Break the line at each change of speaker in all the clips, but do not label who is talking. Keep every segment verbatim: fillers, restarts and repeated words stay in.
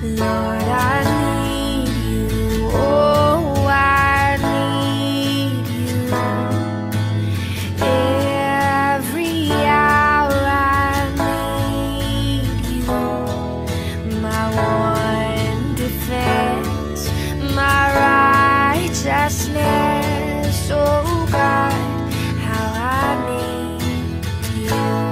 Lord, I need you. Oh, I need you. Every hour I need you. My one defense, my righteousness. Oh God, how I need you.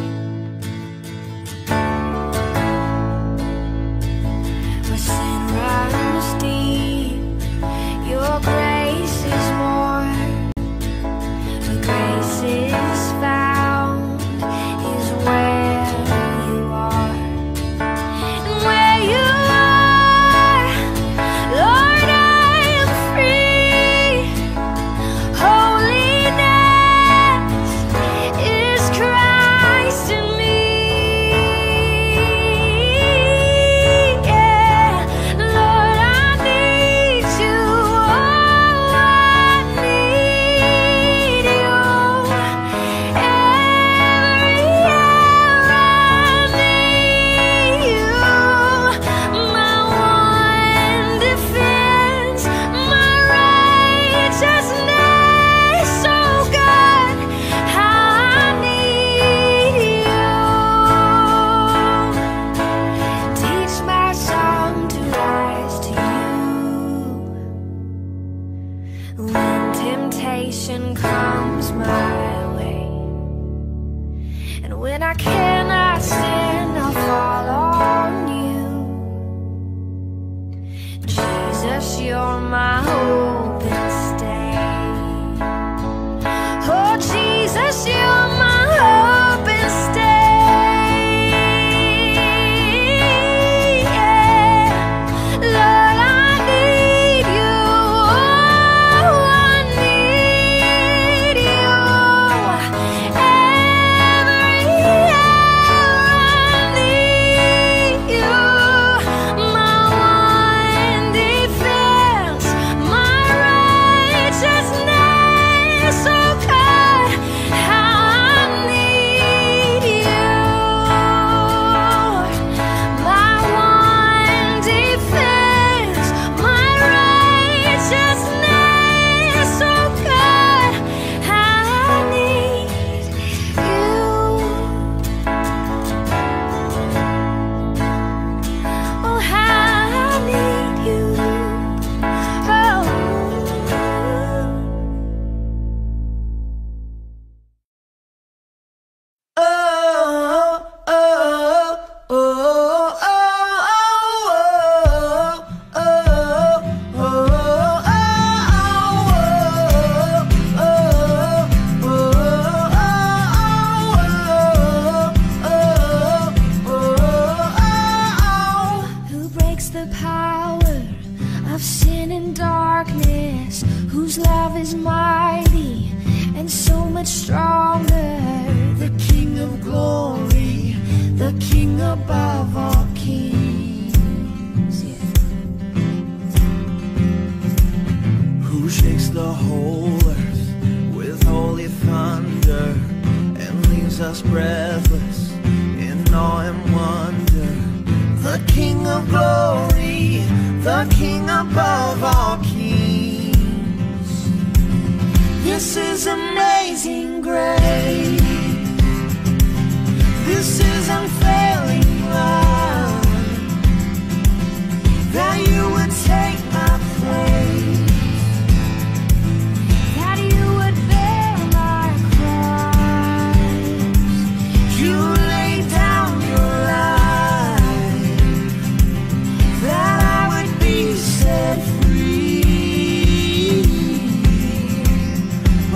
Where sin runs deep, your grace is more. Where grace is found is where you are. And where you are, Lord, I am free. Holiness is Christ in me. Yeah, Lord, I need you. Oh, I need you. Every hour I need you. My one defense, my righteousness. Oh God, how I need you. Teach my song to rise to you. When temptation comes my way, and when I cannot stand, I'll fall on you. Jesus, you're my hope and stay. Oh Jesus, you're my hope and stay. Yeah. Lord, I need you. Oh, I need you. Every hour I need you. My one defense, my righteousness. Oh God, how I need you. My one defense, my righteousness. Oh God, how I need you. Oh, how I need you. Oh. Oh, oh, oh, oh, oh, oh, oh. Who breaks the power of sin and darkness? Whose love is mighty and so much stronger? The King of glory, the King above all kings. Yeah.
Who shakes the whole earth with holy thunder and leaves us breathless in awe and wonder? The King of glory, the King above all kings. This is amazing grace. This is unfailing love, that you would take my place,
That you would bear my cross.
you laid down your life, that I would be set free.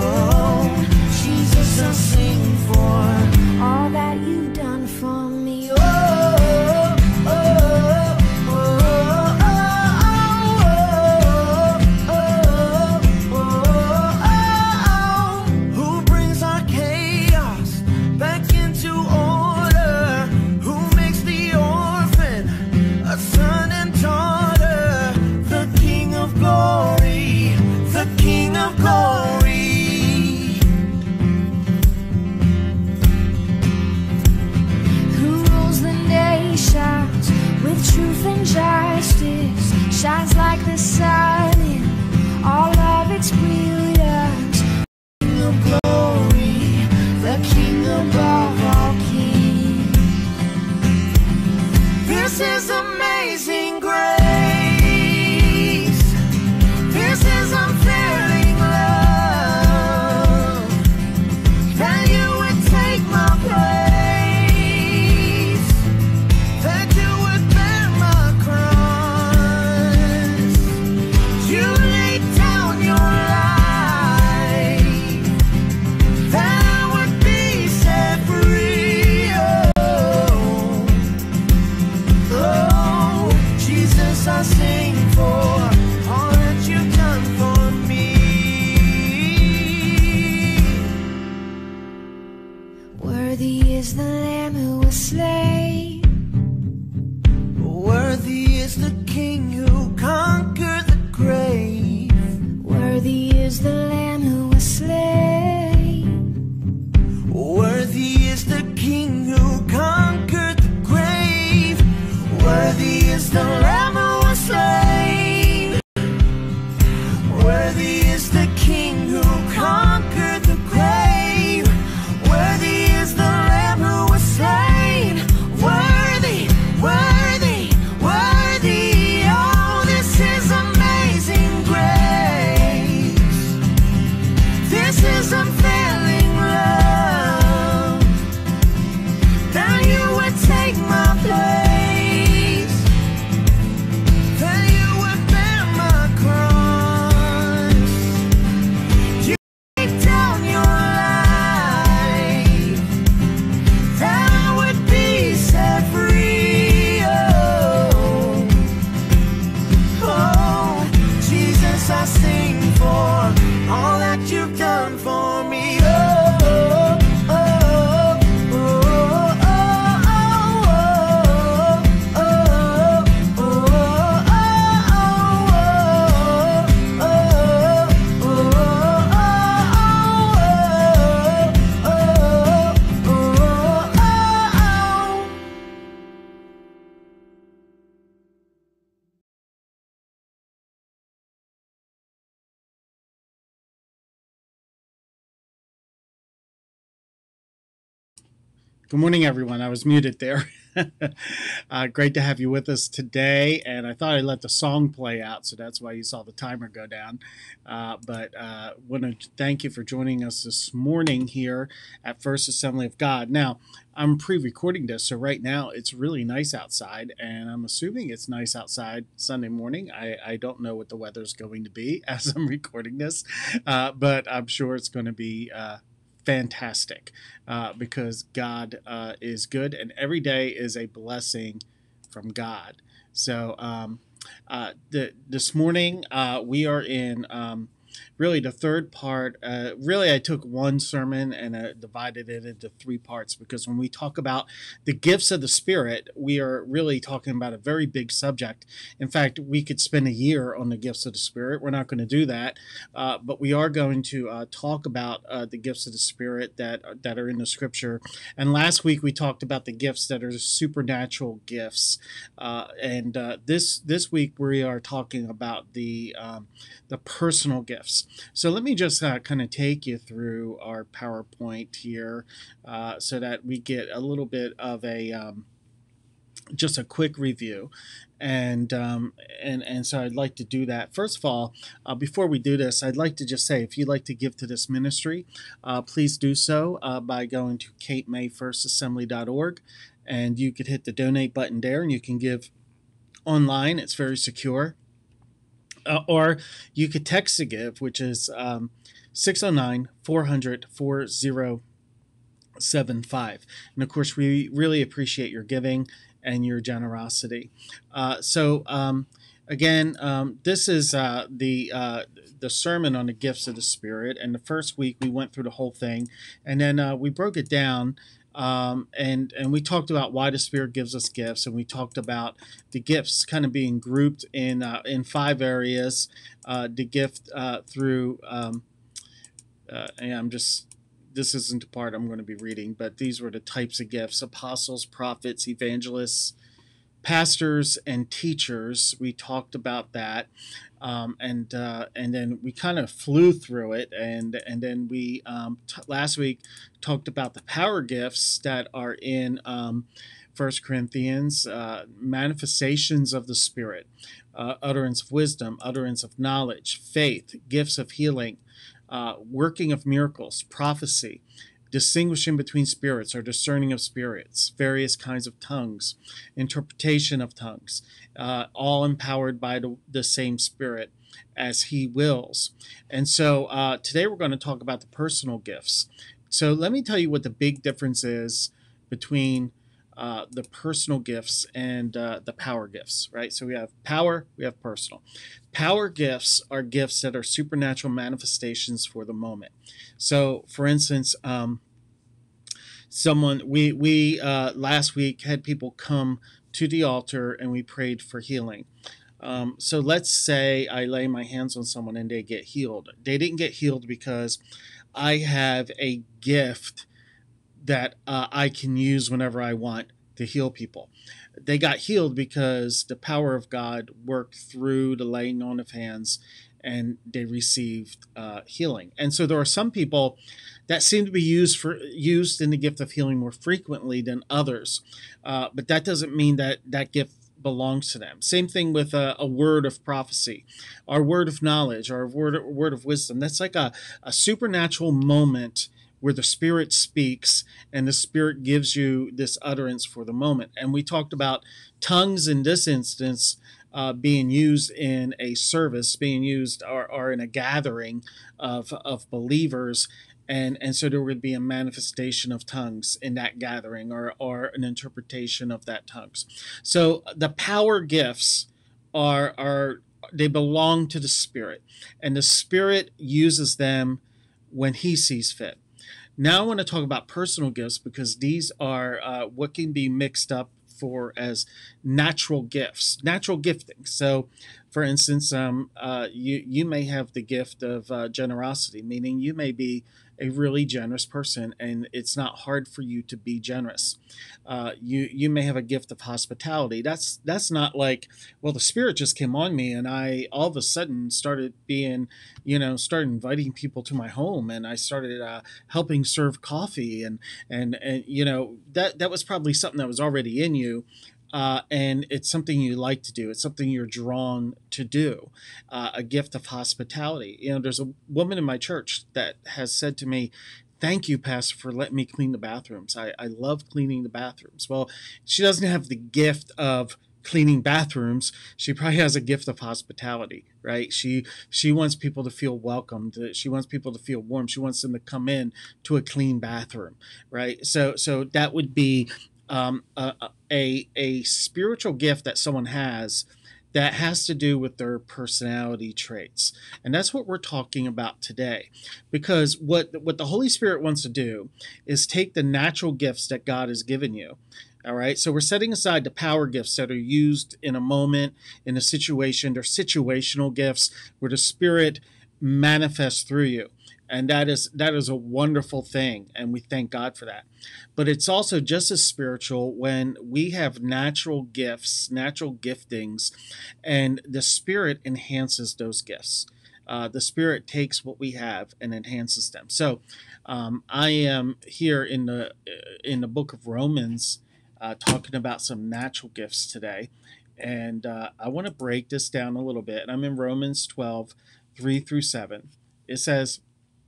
Oh, Jesus, I'll sing for
All that you've done for me. truth and justice shines like the sun in all of its brilliance. King of glory, the King above all kings. This is amazing grace. This is unfailing love, that you would take my place, that you would bear my cross. You laid down your life, that I would be set free. Oh, oh, Jesus, I sing for all that you've done for me. Worthy is the Lamb who was slain. Worthy is the King who conquered the grave. Worthy is the Lamb who was slain. Worthy is the King who conquered the grave. Worthy is the Lamb who was slain. Worthy is the King who conquered the grave. Worthy is the Lamb who was slain. Worthy, worthy, worthy. Oh, this is amazing grace. This is unfailing love, that you would take my place, that you would bear my cross. You laid down your life, that I would be set free. Oh, oh, Jesus, I sing for all that you've done for me. Oh, oh, oh, oh, oh, oh, oh, oh,
Good morning, everyone. I was muted there. uh, great to have you with us today. And I thought I'd let the song play out, so that's why you saw the timer go down. Uh, but I uh, want to thank you for joining us this morning here at First Assembly of God. Now, I'm pre-recording this, so right now it's really nice outside, and I'm assuming it's nice outside Sunday morning. I, I don't know what the weather's going to be as I'm recording this, uh, but I'm sure it's going to be uh, fantastic uh, because God uh, is good, and every day is a blessing from God. So um, uh, the, this morning uh, we are in um, really the third part. Uh, really, I took one sermon and uh, divided it into three parts, because when we talk about the gifts of the Spirit, we are really talking about a very big subject. In fact, we could spend a year on the gifts of the Spirit. We're not going to do that, uh, but we are going to uh, talk about uh, the gifts of the Spirit that that are in the Scripture. And last week we talked about the gifts that are supernatural gifts, uh, and uh, this this week we are talking about the um, the personal gifts. So let me just uh, kind of take you through our PowerPoint here uh, so that we get a little bit of a um, just a quick review. And um, and and so I'd like to do that. First of all, uh, before we do this, I'd like to just say, if you'd like to give to this ministry, uh, please do so uh, by going to cape may first assembly dot org, and you could hit the donate button there, and you can give online. It's very secure. Uh, or you could text to give, which is um, six oh nine, four hundred, four oh seven five. And of course, we really appreciate your giving and your generosity. Uh, so um, again, um, this is uh, the uh, the sermon on the gifts of the Spirit. And the first week we went through the whole thing, and then uh, we broke it down. Um, and and we talked about why the Spirit gives us gifts, and we talked about the gifts kind of being grouped in uh, in five areas. Uh, the gift uh, through, um, uh, and I'm just, this isn't the part I'm going to be reading, but these were the types of gifts: apostles, prophets, evangelists, pastors and teachers. We talked about that, um, and uh, and then we kind of flew through it, and and then we um, t- last week talked about the power gifts that are in um, First Corinthians, uh, manifestations of the Spirit, uh, utterance of wisdom, utterance of knowledge, faith, gifts of healing, uh, working of miracles, prophecy, distinguishing between spirits or discerning of spirits, various kinds of tongues, interpretation of tongues, uh, all empowered by the, the same Spirit as He wills. And so uh, today we're going to talk about the personal gifts. So let me tell you what the big difference is between uh, the personal gifts and uh, the power gifts, right? So we have power, we have personal. Power gifts are gifts that are supernatural manifestations for the moment. So, for instance, um, someone we we uh, last week had people come to the altar and we prayed for healing. Um, so let's say I lay my hands on someone and they get healed. They didn't get healed because I have a gift that uh, I can use whenever I want to heal people. They got healed because the power of God worked through the laying on of hands, and they received uh, healing. And so there are some people that seem to be used for used in the gift of healing more frequently than others, uh, but that doesn't mean that that gift belongs to them. Same thing with a, a word of prophecy, our word of knowledge, our word word of wisdom. That's like a, a supernatural moment where the Spirit speaks and the Spirit gives you this utterance for the moment. And we talked about tongues in this instance uh, being used in a service, being used or, or in a gathering of, of believers. And, and so there would be a manifestation of tongues in that gathering, or, or an interpretation of that tongues. So the power gifts are, are they belong to the Spirit, and the Spirit uses them when He sees fit. Now I want to talk about personal gifts, because these are uh, what can be mixed up for as natural gifts, natural gifting. So, for instance, um, uh, you you may have the gift of uh, generosity, meaning you may be a really generous person, and it's not hard for you to be generous. Uh, you you may have a gift of hospitality. That's that's not like, well, the Spirit just came on me, and I all of a sudden started being, you know, started inviting people to my home, and I started uh, helping serve coffee, and and and you know that that was probably something that was already in you. Uh, and it's something you like to do. It's something you're drawn to do, uh, a gift of hospitality. You know, there's a woman in my church that has said to me, "Thank you, Pastor, for letting me clean the bathrooms. I, I love cleaning the bathrooms." Well, she doesn't have the gift of cleaning bathrooms. She probably has a gift of hospitality, right? She she wants people to feel welcomed. She wants people to feel warm. She wants them to come in to a clean bathroom, right? So so that would be Um, a, a a spiritual gift that someone has that has to do with their personality traits. And that's what we're talking about today. Because what what the Holy Spirit wants to do is take the natural gifts that God has given you. All right. So we're setting aside the power gifts that are used in a moment, in a situation. They're situational gifts where the Spirit manifests through you. And that is that is a wonderful thing, and we thank God for that. But it's also just as spiritual when we have natural gifts, natural giftings, and the Spirit enhances those gifts. Uh, the Spirit takes what we have and enhances them. So um, I am here in the in the book of Romans uh, talking about some natural gifts today, and uh, I want to break this down a little bit. And I'm in Romans twelve, three through seven. It says,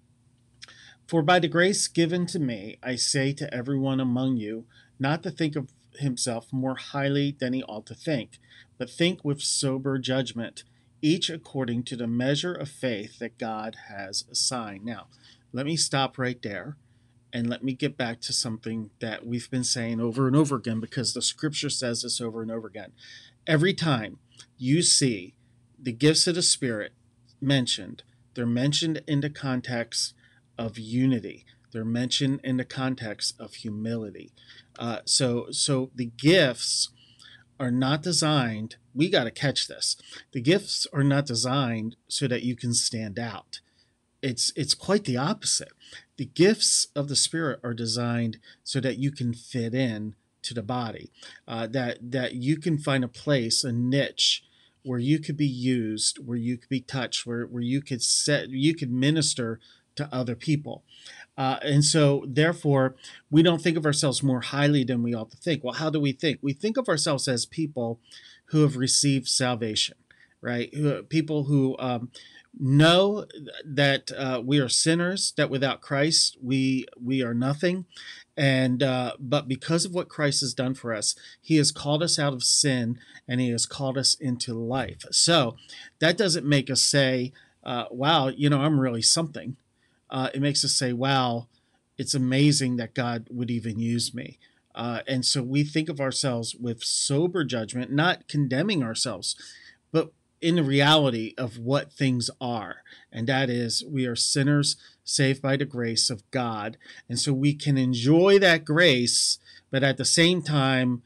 "For by the grace given to me, I say to everyone among you, not to think of himself more highly than he ought to think, but think with sober judgment, each according to the measure of faith that God has assigned." Now, let me stop right there, and let me get back to something that we've been saying over and over again, because the Scripture says this over and over again. Every time you see the gifts of the Spirit mentioned, they're mentioned in the context of unity. They're mentioned in the context of humility. Uh, so, so the gifts are not designed, we got to catch this. The gifts are not designed so that you can stand out. It's, it's quite the opposite. The gifts of the Spirit are designed so that you can fit in to the body, uh, that that you can find a place, a niche where you could be used, where you could be touched, where where you could set, you could minister to other people. Uh, and so, therefore, we don't think of ourselves more highly than we ought to think. Well, how do we think? We think of ourselves as people who have received salvation, right? Who, people who um, know that uh, we are sinners, that without Christ we we are nothing, and uh, but because of what Christ has done for us, He has called us out of sin and He has called us into life. So that doesn't make us say, uh, "Wow, you know, I'm really something." Uh, it makes us say, wow, it's amazing that God would even use me. Uh, and so we think of ourselves with sober judgment, not condemning ourselves, but in the reality of what things are. And that is, we are sinners saved by the grace of God. And so we can enjoy that grace, but at the same time,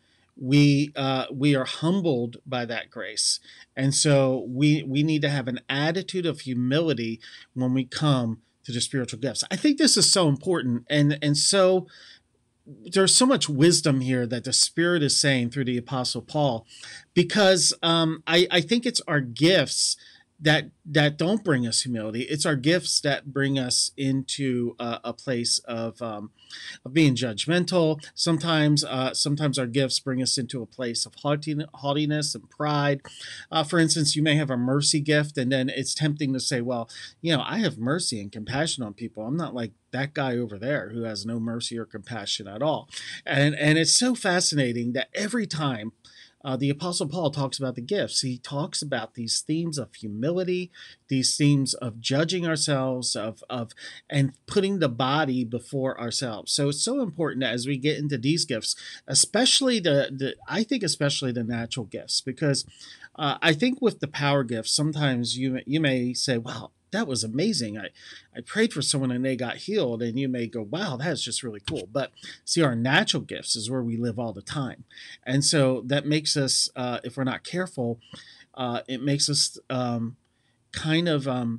we uh, we are humbled by that grace. And so we, we need to have an attitude of humility when we come to the spiritual gifts. I think this is so important, and and so there's so much wisdom here that the Spirit is saying through the Apostle Paul, because um, I, I think it's our gifts that that don't bring us humility. It's our gifts that bring us into uh, a place of um, of being judgmental. Sometimes, uh, sometimes our gifts bring us into a place of haughtiness and pride. Uh, for instance, you may have a mercy gift, and then it's tempting to say, "Well, you know, I have mercy and compassion on people. I'm not like that guy over there who has no mercy or compassion at all." And and it's so fascinating that every time Uh, the Apostle Paul talks about the gifts, he talks about these themes of humility, these themes of judging ourselves, of of and putting the body before ourselves. So it's so important that as we get into these gifts, especially the, the I think especially the natural gifts, because uh, I think with the power gifts, sometimes you you may say, "Wow, that was amazing. I, I prayed for someone and they got healed." And you may go, "Wow, that's just really cool." But see, our natural gifts is where we live all the time. And so that makes us, uh, if we're not careful, uh, it makes us um, kind of um,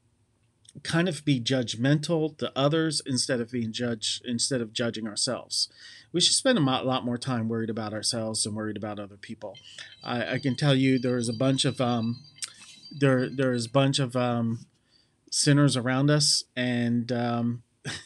kind of be judgmental to others instead of being judged, instead of judging ourselves. We should spend a lot more time worried about ourselves than worried about other people. I, I can tell you there's a bunch of um, there there's a bunch of um, sinners around us, and um,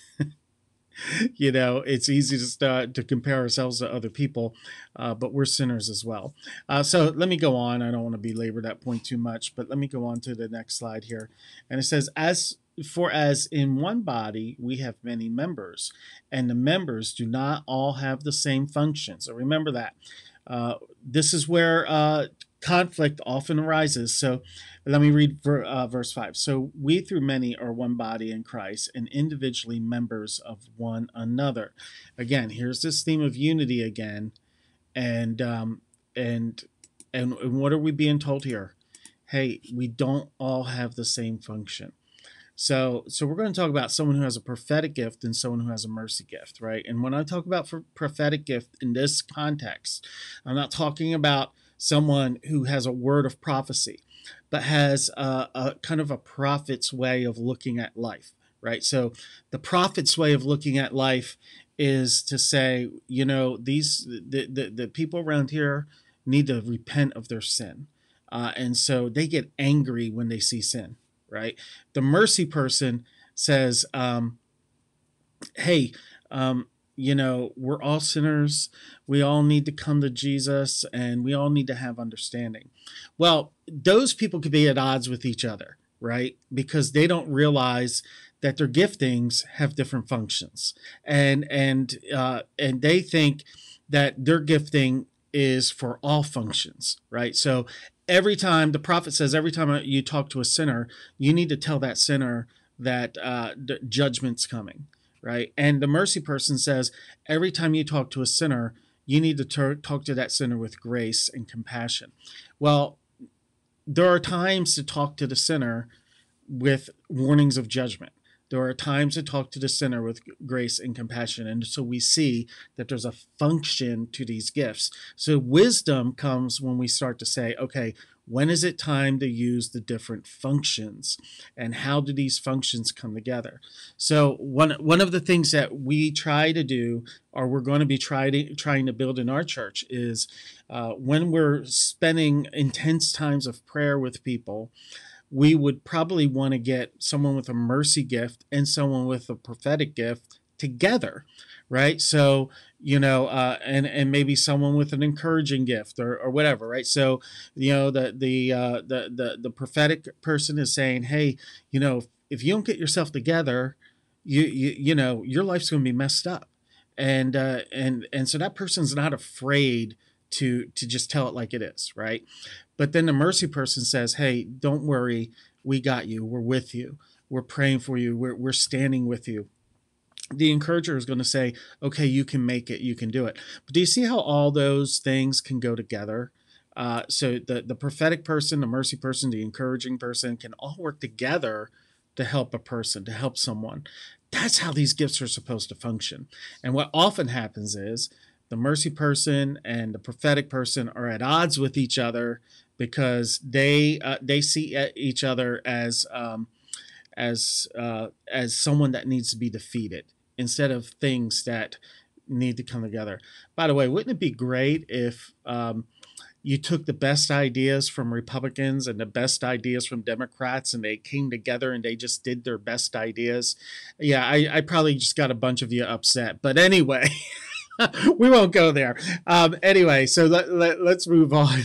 you know, it's easy to start to compare ourselves to other people, uh, but we're sinners as well. Uh, so let me go on. I don't want to belabor that point too much, but let me go on to the next slide here. And it says, as for as in one body we have many members, and the members do not all have the same function. So remember that. Uh, this is where uh, conflict often arises. So let me read ver, uh, verse five. So we through many are one body in Christ, and individually members of one another. Again, here's this theme of unity again. And um, and and what are we being told here? Hey, we don't all have the same function. So, so we're going to talk about someone who has a prophetic gift and someone who has a mercy gift, right? And when I talk about for prophetic gift in this context, I'm not talking about someone who has a word of prophecy, but has a, a kind of a prophet's way of looking at life, right? So the prophet's way of looking at life is to say, you know, these the the, the people around here need to repent of their sin, uh, and so they get angry when they see sin. Right? The mercy person says, um, hey, um, you know, we're all sinners. We all need to come to Jesus, and we all need to have understanding. Well, those people could be at odds with each other, right? Because they don't realize that their giftings have different functions. And, and, uh, and they think that their gifting is for all functions, right? So every time the prophet says, every time you talk to a sinner, you need to tell that sinner that uh, the judgment's coming, right? And the mercy person says, every time you talk to a sinner, you need to ter- talk to that sinner with grace and compassion. Well, there are times to talk to the sinner with warnings of judgment. There are times to talk to the sinner with grace and compassion. And so we see that there's a function to these gifts. So wisdom comes when we start to say, okay, When is it time to use the different functions, and how do these functions come together? So one one of the things that we try to do, or we're going to be trying trying to build in our church, is uh, when we're spending intense times of prayer with people, we would probably want to get someone with a mercy gift and someone with a prophetic gift together, right? So, you know, uh, and and maybe someone with an encouraging gift, or, or whatever, right? So, you know, the the uh, the the the prophetic person is saying, hey, you know, if, if you don't get yourself together, you you you know, your life's going to be messed up, and uh, and and so that person's not afraid to to just tell it like it is, right? But then the mercy person says, hey, don't worry, we got you, we're with you, we're praying for you, we're we're standing with you. The encourager is going to say, okay, you can make it, you can do it. But do you see how all those things can go together? Uh, so the, the prophetic person, the mercy person, the encouraging person can all work together to help a person, to help someone. That's how these gifts are supposed to function. And what often happens is the mercy person and the prophetic person are at odds with each other because they uh, they see each other as um, as uh, as someone that needs to be defeated, instead of things that need to come together. By the way, wouldn't it be great if um, you took the best ideas from Republicans and the best ideas from Democrats, and they came together and they just did their best ideas? Yeah, I, I probably just got a bunch of you upset. But anyway, we won't go there. Um, anyway, so let, let, let's move on.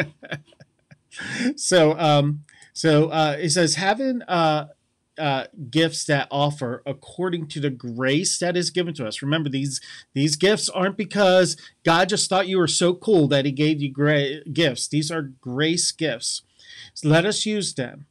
so um, so uh, it says, having... Uh, Uh, gifts that offer according to the grace that is given to us. Remember, these these gifts aren't because God just thought you were so cool that he gave you gra- gifts. These are grace gifts. So let us use them.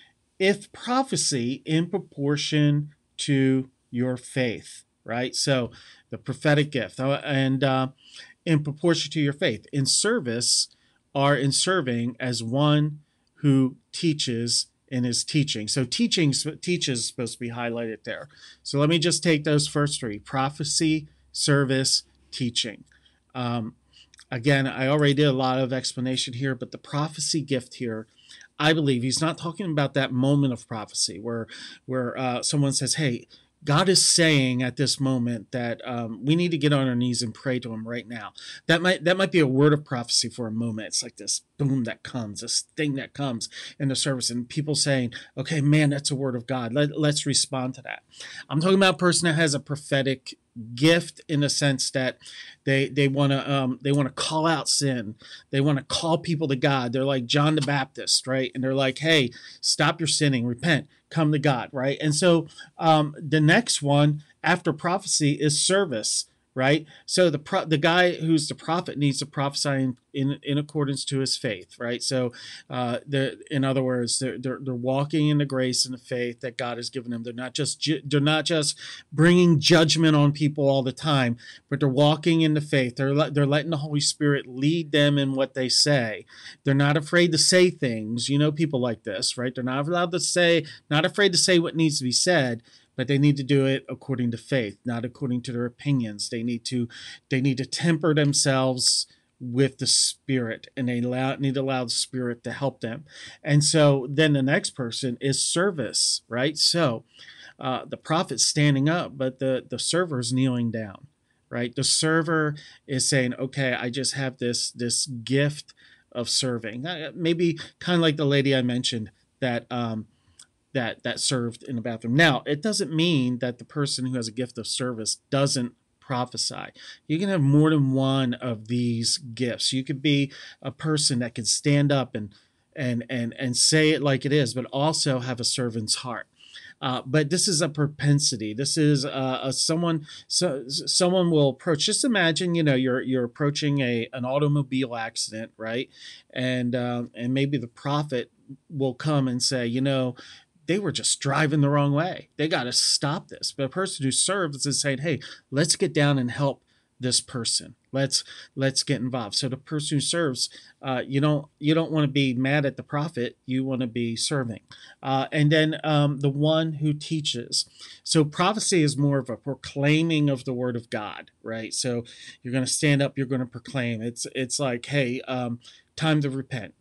If prophecy, in proportion to your faith, right? So the prophetic gift, uh, and uh, in proportion to your faith. In service, are in serving as one who teaches in his teaching. So teaching, teach is supposed to be highlighted there. So let me just take those first three: prophecy, service, teaching. Um, again, I already did a lot of explanation here, but the prophecy gift here, I believe he's not talking about that moment of prophecy where, where uh, someone says, hey, God is saying at this moment that um, we need to get on our knees and pray to him right now. That might that might be a word of prophecy for a moment. It's like this boom that comes, this thing that comes in the service, and people saying, okay, man, that's a word of God. Let, let's respond to that. I'm talking about a person that has a prophetic gift in the sense that they they want to um, they want to call out sin. They want to call people to God. They're like John the Baptist, right? And they're like, hey, stop your sinning, repent, come to God, right? And so um, the next one after prophecy is service, right? So the pro- the guy who's the prophet needs to prophesy in, in, in accordance to his faith, right? So uh, the in other words, they're, they're they're walking in the grace and the faith that God has given them. They're not just ju- they're not just bringing judgment on people all the time, but they're walking in the faith. They're le- they're letting the Holy Spirit lead them in what they say. They're not afraid to say things. You know, people like this, right? They're not allowed to say, not afraid to say what needs to be said. But they need to do it according to faith, not according to their opinions. They need to, they need to temper themselves with the Spirit, and they allow, need to allow the Spirit to help them. And so then the next person is service, right? So uh, the prophet's standing up, but the the server's kneeling down, right? The server is saying, okay, I just have this this gift of serving. Maybe kind of like the lady I mentioned that. Um, that that served in the bathroom. Now, it doesn't mean that the person who has a gift of service doesn't prophesy. You can have more than one of these gifts. You could be a person that can stand up and and and and say it like it is, but also have a servant's heart. Uh, but this is a propensity. This is uh, a someone. So someone will approach. Just imagine, you know, you're you're approaching a an automobile accident, right? And uh, and maybe the prophet will come and say, you know, they were just driving the wrong way. They got to stop this. But a person who serves is saying, hey, let's get down and help this person. Let's let's get involved. So the person who serves, uh, you don't you don't want to be mad at the prophet. You want to be serving. Uh, and then um, the one who teaches. So prophecy is more of a proclaiming of the word of God, right? So you're going to stand up. You're going to proclaim. It's it's like, hey, um, time to repent.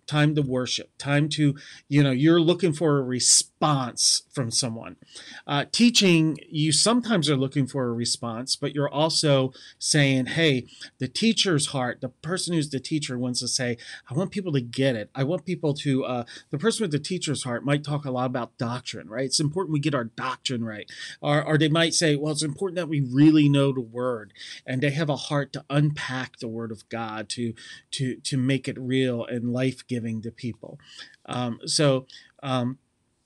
time to worship, time to, you know, you're looking for a response from someone. Uh, teaching, you sometimes are looking for a response, but you're also saying, hey, the teacher's heart, the person who's the teacher wants to say, I want people to get it. I want people to, uh, the person with the teacher's heart might talk a lot about doctrine, right? It's important we get our doctrine right. Or, or they might say, well, it's important that we really know the word. And they have a heart to unpack the word of God, to, to, to make it real and life-giving to people. Um, so, um,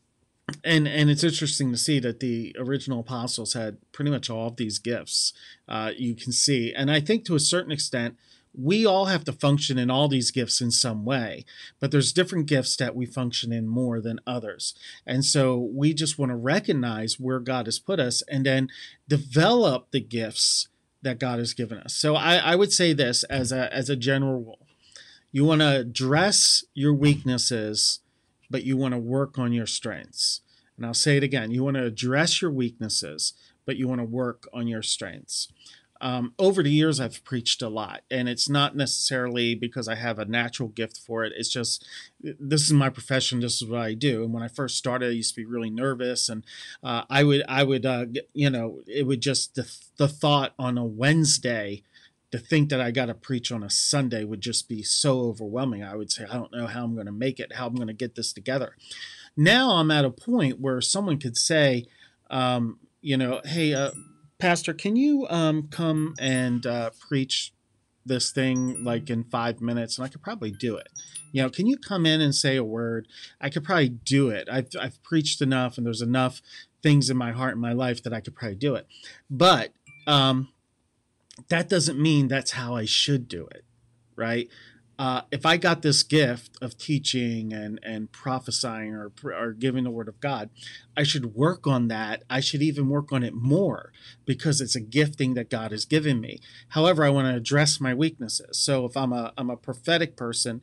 and and it's interesting to see that the original apostles had pretty much all of these gifts. Uh, you can see, and I think to a certain extent, we all have to function in all these gifts in some way, but there's different gifts that we function in more than others. And so we just want to recognize where God has put us and then develop the gifts that God has given us. So I, I would say this as a as a general rule. You want to address your weaknesses, but you want to work on your strengths. And I'll say it again. You want to address your weaknesses, but you want to work on your strengths. Um, over the years, I've preached a lot, and it's not necessarily because I have a natural gift for it. It's just, this is my profession. This is what I do. And when I first started, I used to be really nervous, and uh, I would, I would, uh, you know, it would just, the, the thought on a Wednesday to think that I got to preach on a Sunday would just be so overwhelming. I would say, I don't know how I'm going to make it, how I'm going to get this together. Now I'm at a point where someone could say, um, you know, hey, uh, Pastor, can you um, come and uh, preach this thing like in five minutes? And I could probably do it. You know, can you come in and say a word? I could probably do it. I've, I've preached enough, and there's enough things in my heart and my life that I could probably do it. But, um, that doesn't mean that's how I should do it, right? Uh, if I got this gift of teaching and, and prophesying or, or giving the word of God, I should work on that. I should even work on it more because it's a gifting that God has given me. However, I want to address my weaknesses. So if I'm a I'm a prophetic person,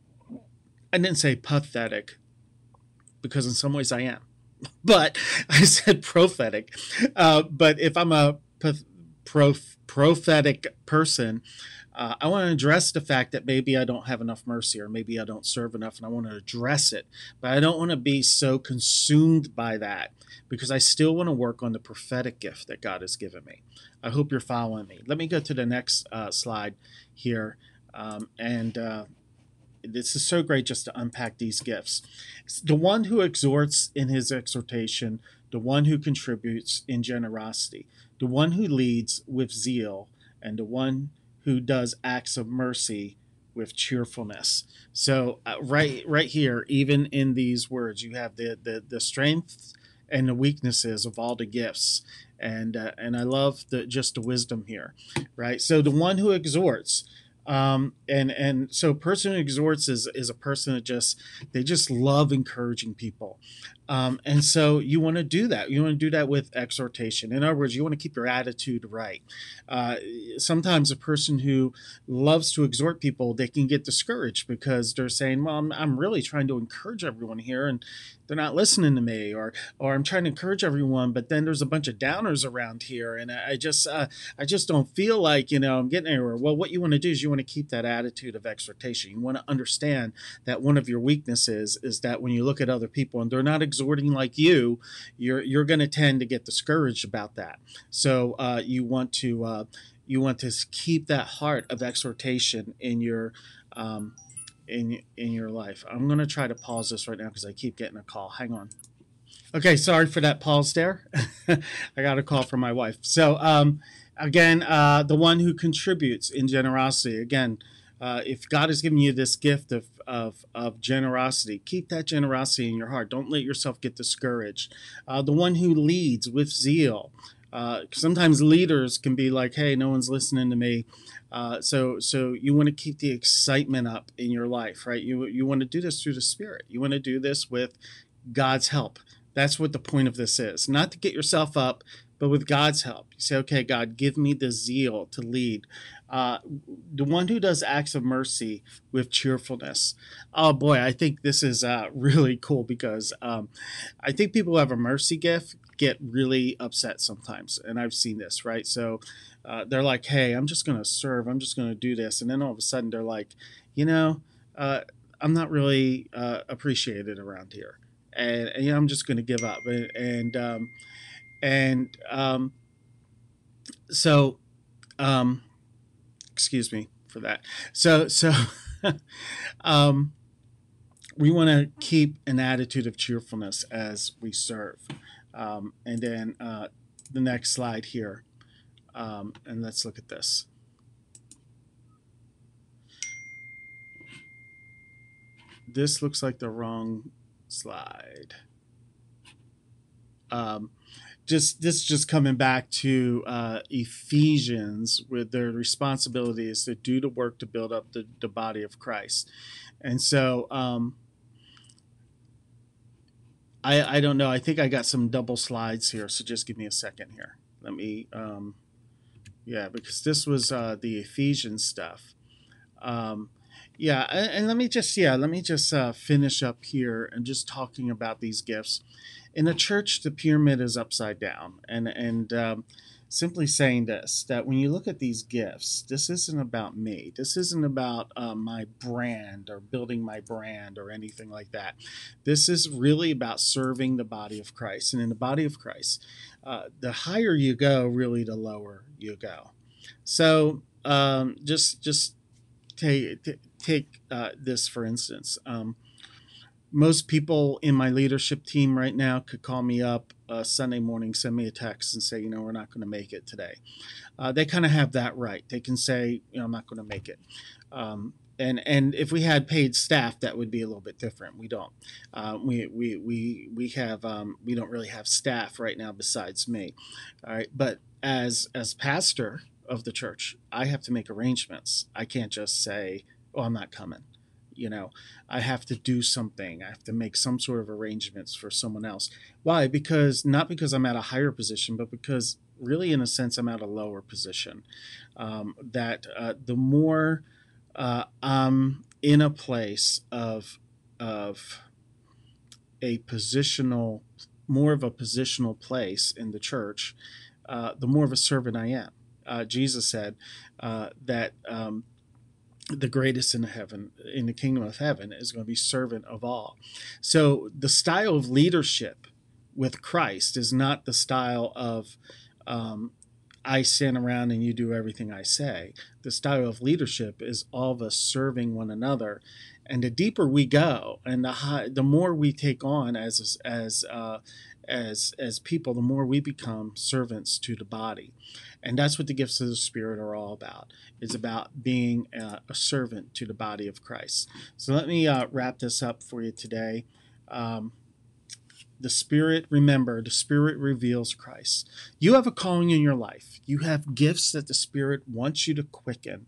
I didn't say pathetic because in some ways I am, but I said prophetic. Uh, but if I'm a prof prophetic person, uh, I want to address the fact that maybe I don't have enough mercy, or maybe I don't serve enough, and I want to address it. But I don't want to be so consumed by that because I still want to work on the prophetic gift that God has given me. I hope you're following me. Let me go to the next uh, slide here. Um, and uh, this is so great just to unpack these gifts. The one who exhorts in his exhortation, the one who contributes in generosity, the one who leads with zeal, and the one who does acts of mercy with cheerfulness. So uh, right right here, even in these words, you have the the, the strengths and the weaknesses of all the gifts. And uh, and I love the just the wisdom here, right? So the one who exhorts, Um, and, and so a person who exhorts is, is a person that just, they just love encouraging people. Um, and so you want to do that. You want to do that with exhortation. In other words, you want to keep your attitude right. Uh, sometimes a person who loves to exhort people, they can get discouraged because they're saying, well, I'm, I'm really trying to encourage everyone here, and they're not listening to me, or, or I'm trying to encourage everyone, but then there's a bunch of downers around here. And I just, uh, I just don't feel like, you know, I'm getting anywhere. Well, what you want to do is you want to keep that attitude of exhortation. You want to understand that one of your weaknesses is that when you look at other people and they're not exhorting like you, you're, you're going to tend to get discouraged about that. So, uh, you want to, uh, you want to keep that heart of exhortation in your, um, in in your life. I'm going to try to pause this right now because I keep getting a call. Hang on. Okay, sorry for that pause there. I got a call from my wife. So um, again, uh, the one who contributes in generosity. Again, uh, if God has given you this gift of, of, of generosity, keep that generosity in your heart. Don't let yourself get discouraged. Uh, the one who leads with zeal. Uh, sometimes leaders can be like, hey, no one's listening to me. Uh, so so you want to keep the excitement up in your life, right? You, you want to do this through the Spirit. You want to do this with God's help. That's what the point of this is. Not to get yourself up, but with God's help. You say, okay, God, give me the zeal to lead. Uh, the one who does acts of mercy with cheerfulness. Oh boy, I think this is uh, really cool because um, I think people who have a mercy gift get really upset sometimes. And I've seen this, right? So uh, they're like, hey, I'm just going to serve. I'm just going to do this. And then all of a sudden they're like, you know, uh, I'm not really uh, appreciated around here, and, and you know, I'm just going to give up. And and um, and um, so, um, excuse me for that. So so, um, we want to keep an attitude of cheerfulness as we serve. Um, and then uh, the next slide here, um, and let's look at this. This looks like the wrong slide. Um, just this just coming back to uh, Ephesians, with their responsibility is to do the work to build up the, the body of Christ. And so um, I, I don't know. I think I got some double slides here, so just give me a second here. Let me, um, yeah, because this was uh, the Ephesians stuff. Um, Yeah, and, and let me just yeah, let me just uh, finish up here and just talking about these gifts. In a church, the pyramid is upside down, and and um, simply saying this, that when you look at these gifts, this isn't about me. This isn't about uh, my brand or building my brand or anything like that. This is really about serving the body of Christ, and in the body of Christ, uh, the higher you go, really, the lower you go. So um, just just take. Take uh, this for instance. Um, most people in my leadership team right now could call me up uh, Sunday morning, send me a text and say, you know, we're not going to make it today. Uh, they kind of have that right. They can say, you know, I'm not going to make it. Um, and and if we had paid staff, that would be a little bit different. We don't. Uh, we we we we have um, we don't really have staff right now besides me. All right, but as as pastor of the church, I have to make arrangements. I can't just say, oh, I'm not coming. You know, I have to do something. I have to make some sort of arrangements for someone else. Why? Because not because I'm at a higher position, but because really, in a sense, I'm at a lower position. Um, that uh, the more uh, I'm in a place of of a positional, more of a positional place in the church, uh, the more of a servant I am. Uh, Jesus said uh, that. Um, the greatest in heaven, in the kingdom of heaven, is going to be servant of all. So the style of leadership with Christ is not the style of um, I stand around and you do everything I say. The style of leadership is all of us serving one another, and the deeper we go, and the high, the more we take on as as uh, as as people, the more we become servants to the body. And that's what the gifts of the Spirit are all about. It's about being a, a servant to the body of Christ. So let me uh, wrap this up for you today. Um, the Spirit, remember, the Spirit reveals Christ. You have a calling in your life. You have gifts that the Spirit wants you to quicken.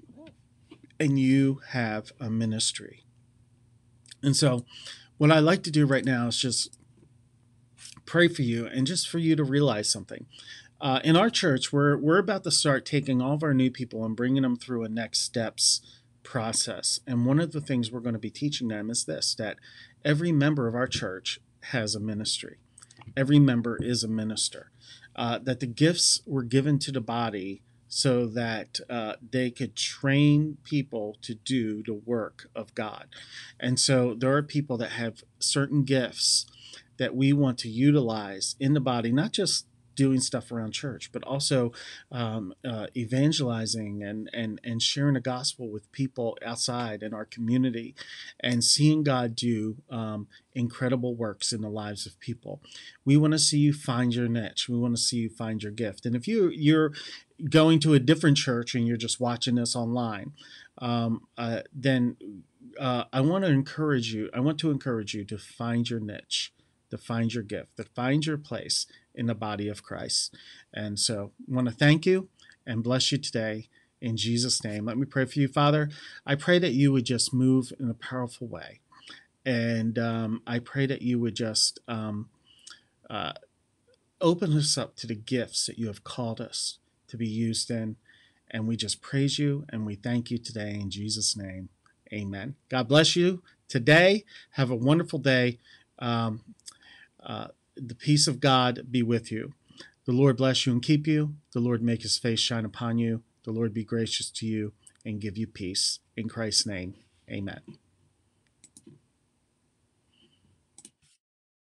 And you have a ministry. And so what I like to do right now is just pray for you and just for you to realize something. Uh, in our church, we're we're about to start taking all of our new people and bringing them through a next steps process. And one of the things we're going to be teaching them is this, that every member of our church has a ministry. Every member is a minister. Uh, that the gifts were given to the body so that uh, they could train people to do the work of God. And so there are people that have certain gifts that we want to utilize in the body, not just doing stuff around church, but also um, uh, evangelizing and, and, and sharing the gospel with people outside in our community and seeing God do um, incredible works in the lives of people. We want to see you find your niche. We want to see you find your gift. And if you, you're going to a different church and you're just watching this online, um, uh, then uh, I want to encourage you, I want to encourage you to find your niche, to find your gift, to find your place in the body of Christ. And so I want to thank you and bless you today in Jesus' name. Let me pray for you, Father. I pray that you would just move in a powerful way. And um, I pray that you would just um, uh, open us up to the gifts that you have called us to be used in. And we just praise you and we thank you today in Jesus' name. Amen. God bless you today. Have a wonderful day. Um, uh, the peace of God be with you. The Lord bless you and keep you. The Lord make his face shine upon you. The Lord be gracious to you and give you peace. In Christ's name, amen.